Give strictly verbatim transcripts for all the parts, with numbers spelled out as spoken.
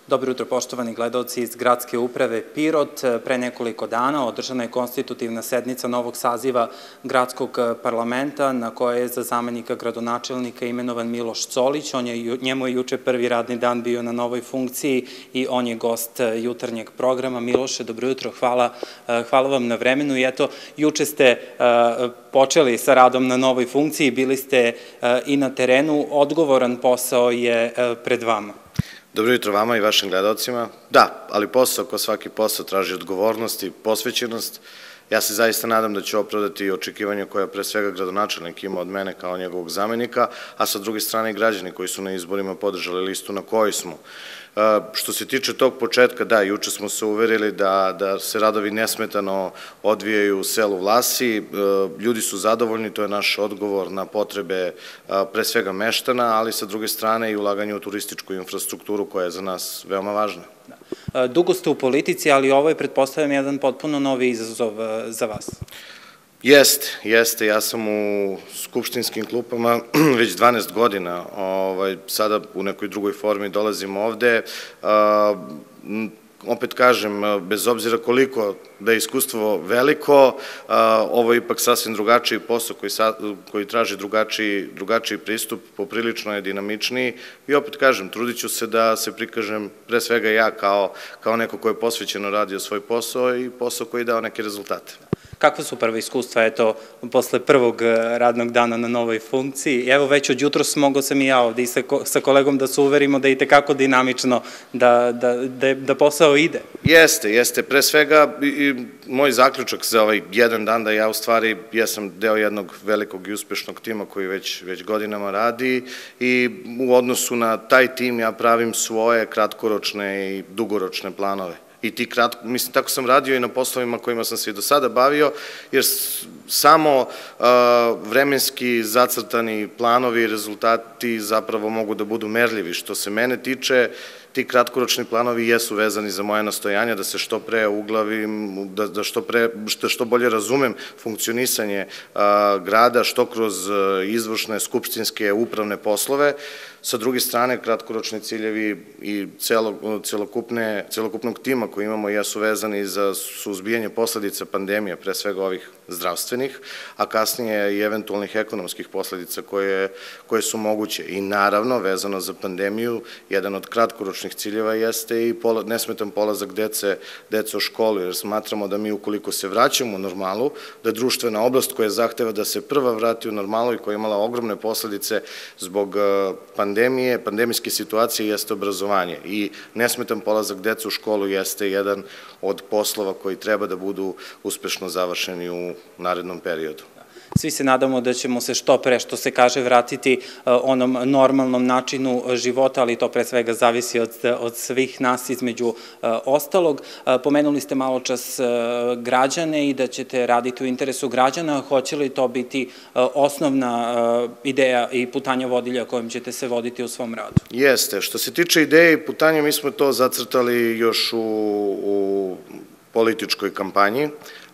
Dobro jutro, poštovani gledalci iz Gradske uprave Pirot. Pre nekoliko dana održana je konstitutivna sednica novog saziva Gradskog parlamenta na kojoj je za zamenika gradonačelnika imenovan Miloš Colić. On je, njemu je juče prvi radni dan bio na novoj funkciji i on je gost jutarnjeg programa. Miloše, dobro jutro, hvala, hvala vam na vremenu. I eto, juče ste počeli sa radom na novoj funkciji, bili ste i na terenu, odgovoran posao je pred vama. Dobro jutro vama i vašim gledalcima. Da, ali posao, kao svaki posao, traži odgovornost i posvećenost. Ja se zaista nadam da ću opravdati očekivanja koja pre svega gradonačelnik ima od mene kao njegovog zamenika, a sa druge strane i građani koji su na izborima podržali listu na kojoj smo. Što se tiče tog početka, da, juče smo se uverili da se radovi nesmetano odvijaju u selu Vlasi, ljudi su zadovoljni, to je naš odgovor na potrebe pre svega meštana, ali sa druge strane i ulaganje u turističku infrastrukturu koja je za nas veoma važna. Dugo ste u politici, ali ovo je, pretpostavljam, jedan potpuno novi izazov za vas. Jeste, jeste. Ja sam u skupštinskim klupama već dvanaest godina. Sada u nekoj drugoj formi dolazim ovde. Opet kažem, bez obzira koliko da je iskustvo veliko, ovo je ipak sasvim drugačiji posao koji traži drugačiji pristup, poprilično je dinamičniji i opet kažem, trudit ću se da se prikažem pre svega ja kao neko ko je posvećeno radio svoj posao i posao koji je dao neke rezultate. Kakva su prva iskustva, eto, posle prvog radnog dana na novoj funkciji? Evo, već od jutros mogao sam i ja ovde i sa kolegom da se uverimo da je itekako dinamično, da posao ide. Jeste, jeste. Pre svega, moj zaključak za ovaj jedan dan da ja u stvari jesam deo jednog velikog i uspešnog tima koji već godinama radi i u odnosu na taj tim ja pravim svoje kratkoročne i dugoročne planove. I ti kratko, mislim, tako sam radio i na poslovima kojima sam se i do sada bavio, jer samo vremenski zacrtani planovi i rezultati zapravo mogu da budu merljivi. Što se mene tiče, ti kratkoročni planovi jesu vezani za moje nastojanja, da se što pre uglavim, da što bolje razumem funkcionisanje grada, što kroz izvršne, skupštinske, upravne poslove. Sa druge strane, kratkoročni ciljevi i celokupnog tima koji imamo jesu vezani za suzbijanje posledica pandemije, pre svega ovih zdravstvenih, a kasnije i eventualnih ekonomskih posledica koje su moguće. I naravno, vezano za pandemiju, jedan od kratkoročnih ciljeva jeste i nesmetan polazak dece u školu, jer smatramo da mi ukoliko se vraćamo u normalu, da društvena oblast koja zahteva da se prva vrati u normalu i koja je imala ogromne posledice zbog pandemije, pandemijske situacije jeste obrazovanje i nesmetan polazak dece u školu jeste jedan od poslova koji treba da budu uspešno završeni u narednom periodu. Svi se nadamo da ćemo se što pre, što se kaže, vratiti onom normalnom načinu života, ali to pre svega zavisi od svih nas između ostalog. Pomenuli ste malo čas građane i da ćete raditi u interesu građana. Hoće li to biti osnovna ideja i putanja vodilja kojom ćete se voditi u svom radu? Jeste. Što se tiče ideje i putanja, mi smo to zacrtali još u političkoj kampanji.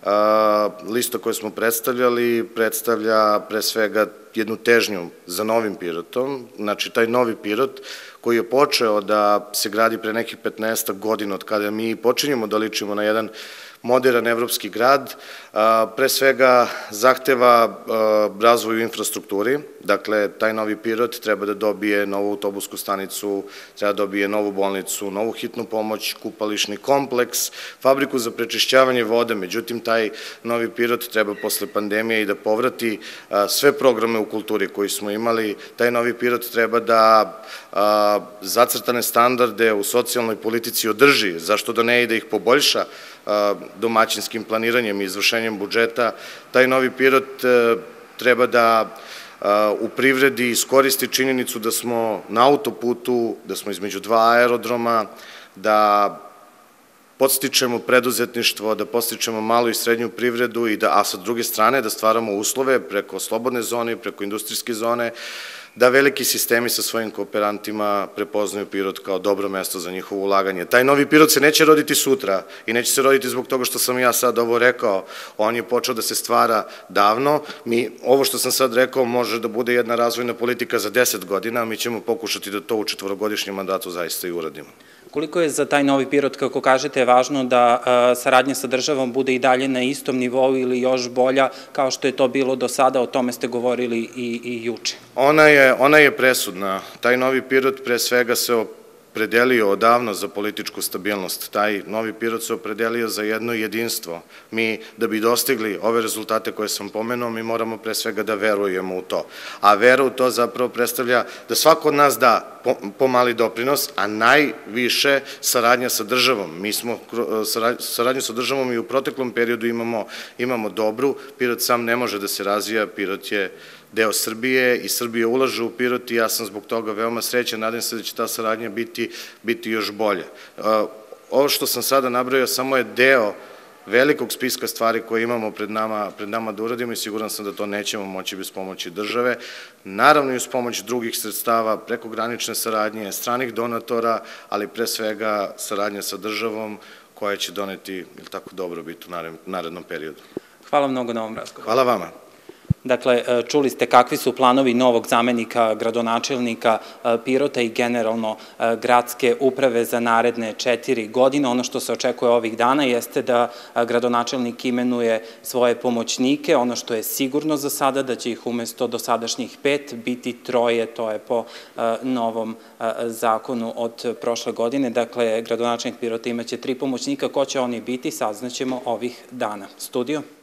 Lista koju smo predstavljali predstavlja pre svega jednu težnju za novim Pirotom, znači taj novi Pirot koji je počeo da se gradi pre nekih petnaestak godina od kada mi počinjemo da ličimo na jedan moderan evropski grad, pre svega zahteva razvoj u infrastrukturi, dakle taj novi Pirot treba da dobije novu autobusku stanicu, treba da dobije novu bolnicu, novu hitnu pomoć, kupališni kompleks, fabriku za prečišćavanje vode, međutim taj novi Pirot treba posle pandemije i da povrati sve programe u kulturi koji smo imali, taj novi Pirot treba da zacrtane standarde u socijalnoj politici održi, zašto da ne i da ih poboljša domaćinskim planiranjem i izvršenjem budžeta. Taj novi Pirot treba da u privredi iskoristi činjenicu da smo na autoputu, da smo između dva aerodroma, da podstičemo preduzetništvo, da podstičemo malu i srednju privredu, a sa druge strane da stvaramo uslove preko slobodne zone i preko industrijske zone, da veliki sistemi sa svojim kooperantima prepoznaju Pirot kao dobro mesto za njihovo ulaganje. Taj novi Pirot se neće roditi sutra i neće se roditi zbog toga što sam ja sad ovo rekao. On je počeo da se stvara davno. Ovo što sam sad rekao može da bude jedna razvojna politika za deset godina, a mi ćemo pokušati da to u četvorogodišnjem mandatu zaista i uradimo. Koliko je za taj Novi Pirot, kako kažete, važno da saradnja sa državom bude i dalje na istom nivou ili još bolja, kao što je to bilo do sada, o tome ste govorili i juče? Ona je presudna. Taj Novi Pirot pre svega se opredelio odavno za političku stabilnost. Taj Novi Pirot se opredelio za jedno jedinstvo. Mi, da bi dostigli ove rezultate koje sam pomenuo, mi moramo pre svega da verujemo u to. A vera u to zapravo predstavlja da svako od nas da pomali doprinos, a najviše saradnja sa državom. Mi smo saradnju sa državom i u proteklom periodu imamo dobru. Pirot sam ne može da se razvija, Pirot je deo Srbije i Srbija ulaže u Pirot i ja sam zbog toga veoma srećan, nadam se da će ta saradnja biti još bolja. Ovo što sam sada nabrojao samo je deo velikog spiska stvari koje imamo pred nama da uradimo i siguran sam da to nećemo moći bez pomoći države. Naravno i uz pomoć drugih sredstava, prekogranične saradnje, stranih donatora, ali pre svega saradnja sa državom koja će doneti tako dobrobit u narednom periodu. Hvala mnogo na ovom razgovoru. Hvala vama. Dakle, čuli ste kakvi su planovi novog zamenika gradonačelnika Pirota i generalno gradske uprave za naredne četiri godine. Ono što se očekuje ovih dana jeste da gradonačelnik imenuje svoje pomoćnike. Ono što je sigurno za sada da će ih umesto dosadašnjih pet biti troje, to je po novom zakonu od prošle godine. Dakle, gradonačelnik Pirota imaće tri pomoćnika. Ko će oni biti, saznaćemo ovih dana. Studio.